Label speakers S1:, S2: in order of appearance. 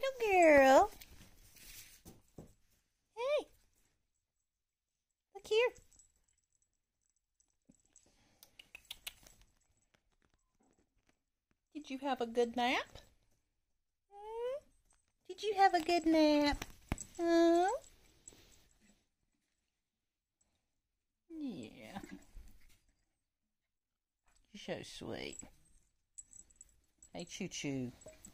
S1: girl. Hey, look here. Did you have a good nap? Did you have a good nap? Yeah. You're so sweet. Hey, Choo Choo.